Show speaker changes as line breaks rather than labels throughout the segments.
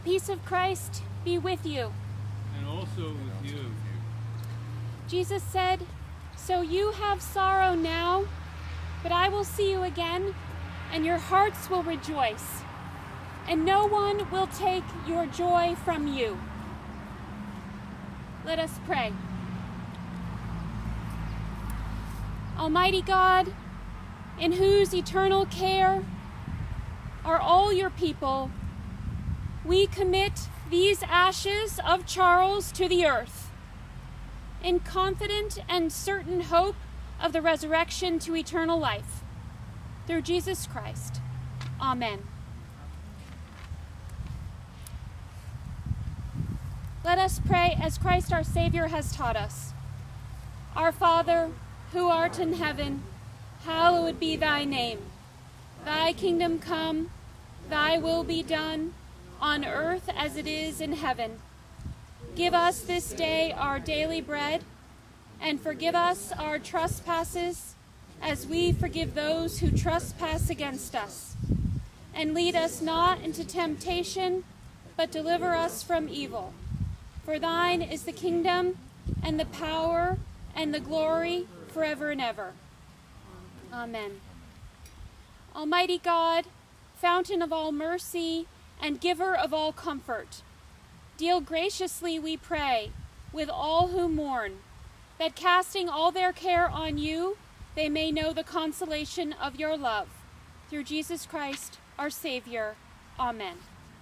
peace of Christ be with you.
And also with you.
Jesus said, "So you have sorrow now, but I will see you again, and your hearts will rejoice, and no one will take your joy from you." Let us pray. Almighty God, in whose eternal care are all your people, we commit these ashes of Charles to the earth, in confident and certain hope of the resurrection to eternal life. Through Jesus Christ. Amen. Let us pray as Christ our Savior has taught us. Our Father, who art in heaven, hallowed be thy name. Thy kingdom come, thy will be done, on earth as it is in heaven. Give us this day our daily bread, and forgive us our trespasses, as we forgive those who trespass against us. And lead us not into temptation, but deliver us from evil. For thine is the kingdom, and the power, and the glory, forever and ever. Amen. Almighty God, fountain of all mercy, and giver of all comfort, deal graciously, we pray, with all who mourn, that casting all their care on you, they may know the consolation of your love. Through Jesus Christ, our Savior. Amen.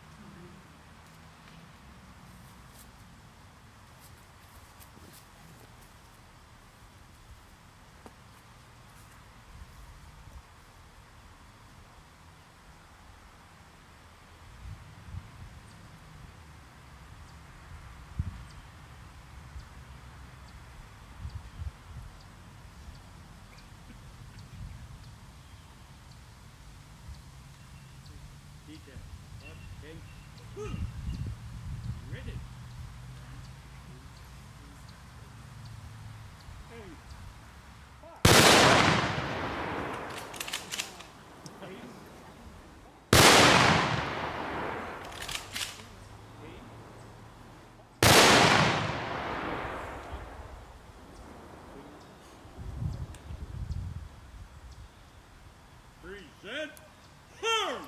Present arm!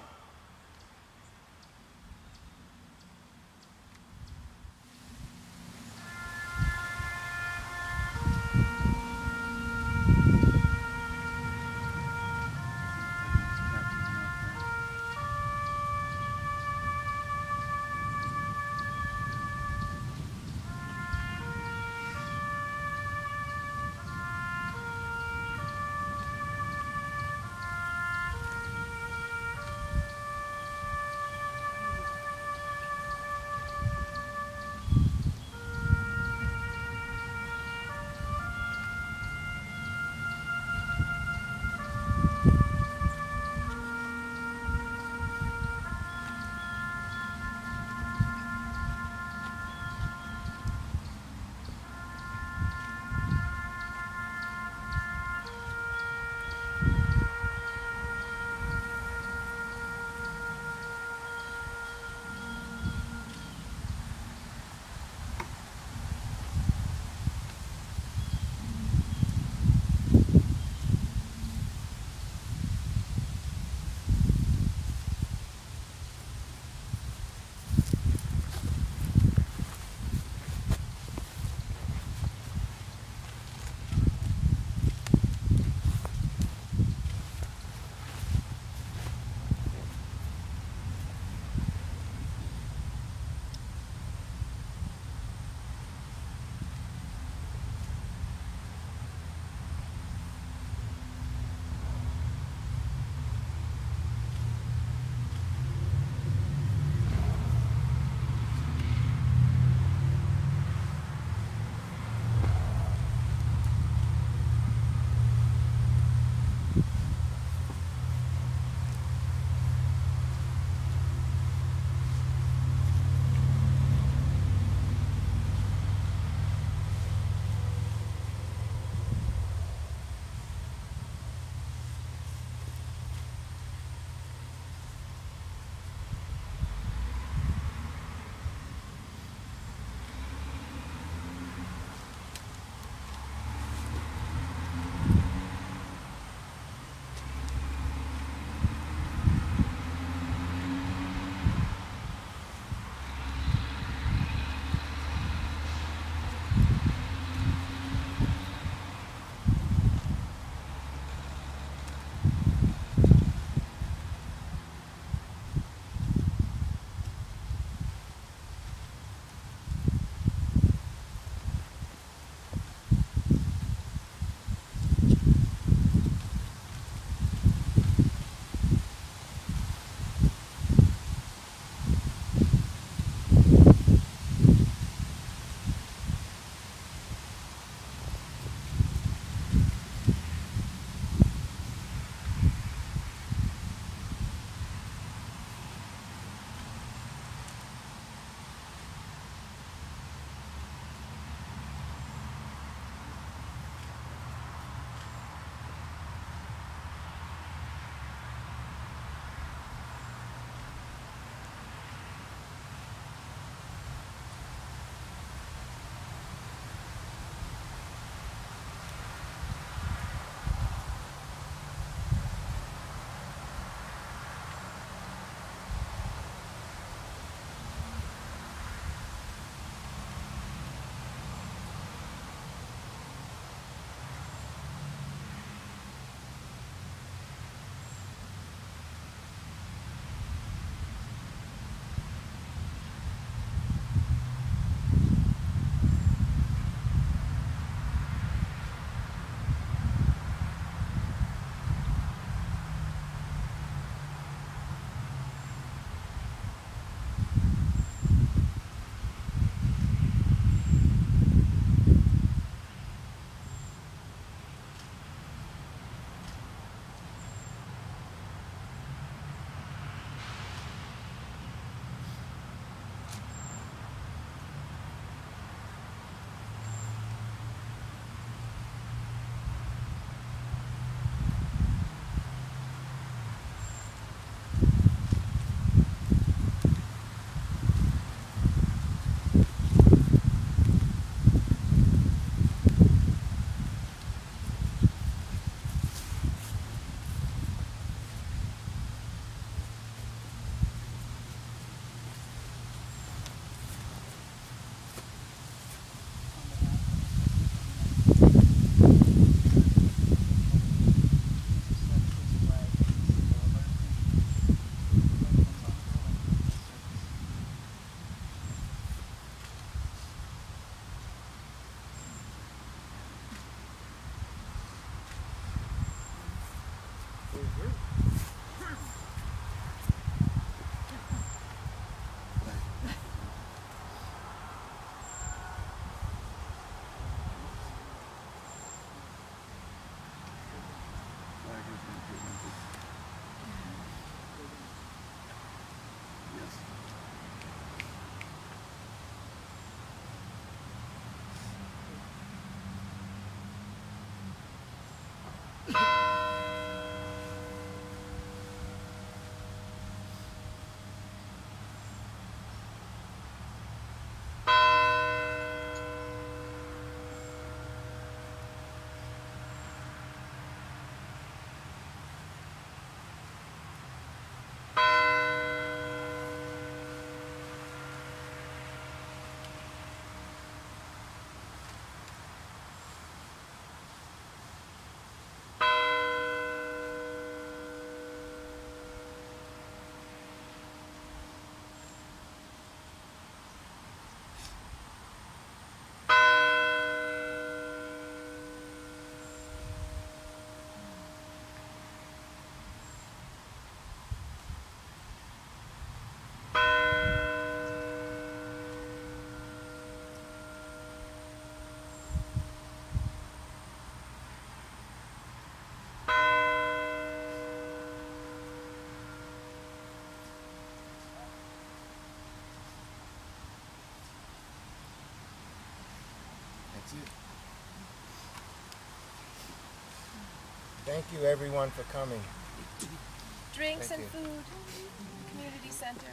Thank you, everyone, for coming.
Drinks
Thank
and food, community center.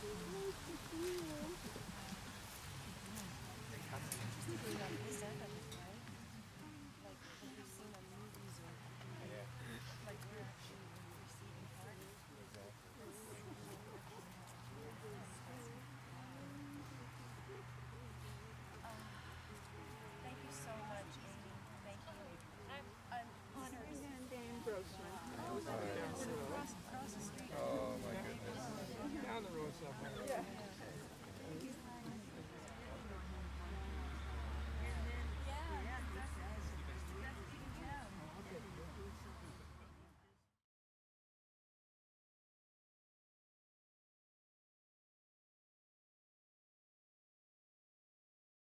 Thank you so much, Amy. Thank you. I'm honored. Across the street.
Oh, my goodness.
Down the road somewhere. Yeah.